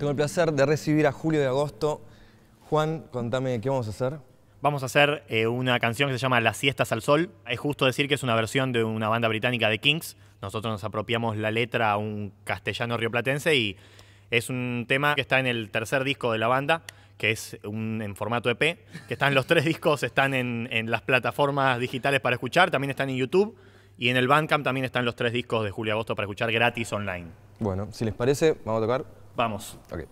tengo el placer de recibir a Julio de Agosto. Juan, contame, ¿qué vamos a hacer? Vamos a hacer una canción que se llama Las siestas al sol. Es justo decir que es una versión de una banda británica de Kings. Nosotros nos apropiamos la letra a un castellano rioplatense y es un tema que está en el tercer disco de la banda, que es en formato EP, que están los 3 discos, están en las plataformas digitales para escuchar, también están en YouTube, y en el Bandcamp también están los 3 discos de Julio Agosto para escuchar gratis online. Bueno, si les parece, vamos a tocar. Vamos. Ok.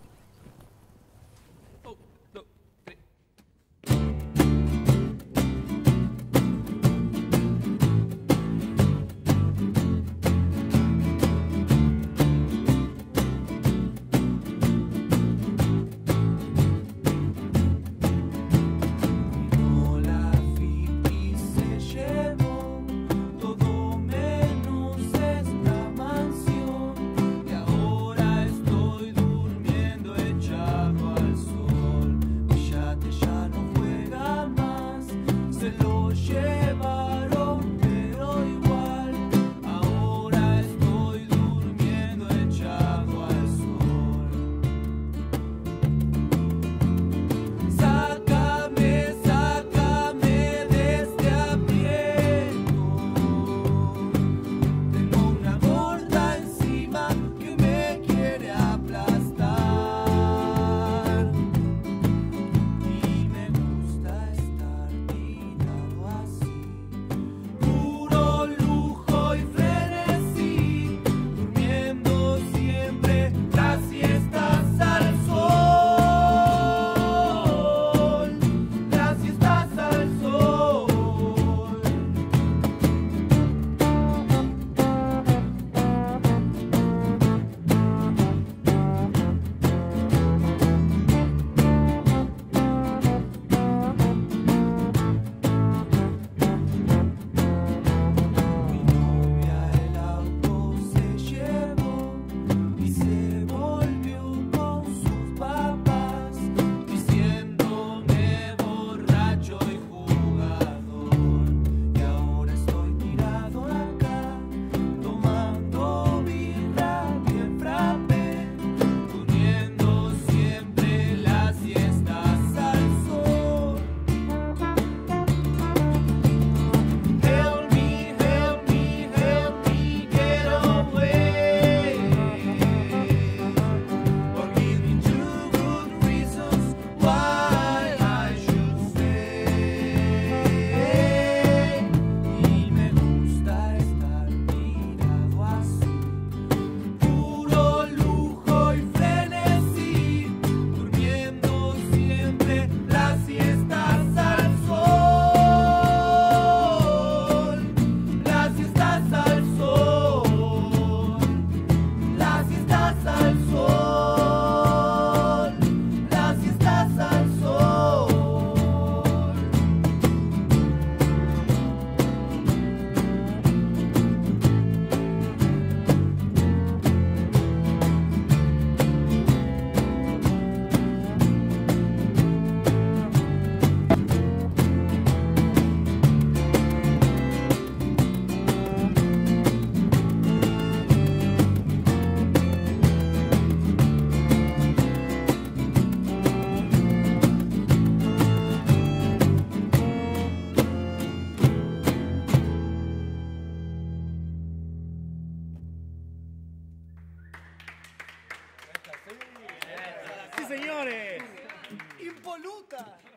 ¡Sí, señores! ¡Impoluta!